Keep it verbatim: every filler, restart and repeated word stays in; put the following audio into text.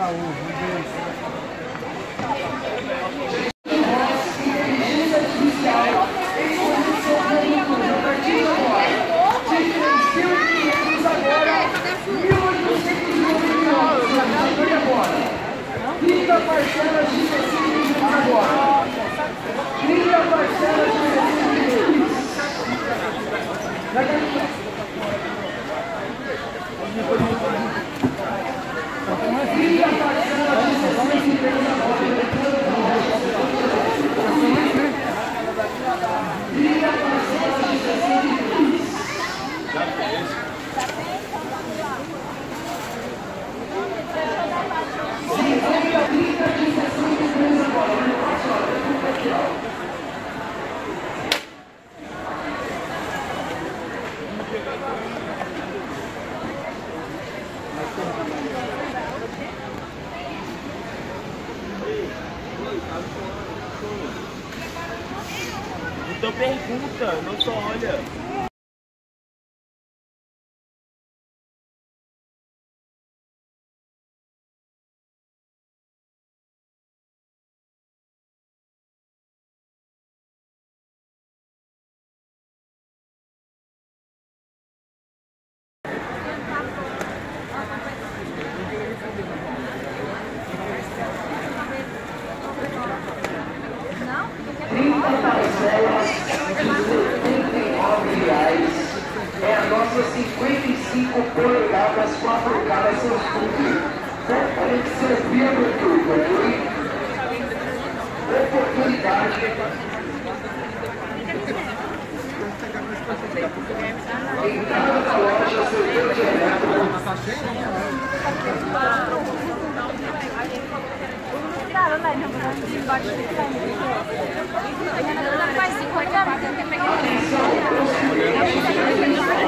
trinta parcelas de sessenta agora. trinta parcelas de sessenta trinta parcelas de sessenta agora. trinta parcelas de sessenta Já fez. Então pergunta, não só olha. trinta parcelas de setenta e nove reais. É a nossa cinquenta e cinco polegadas quatro K da Samsung. Tem que ser via YouTube, ok? Oportunidade. Entrada da loja, setor direto. Atenção,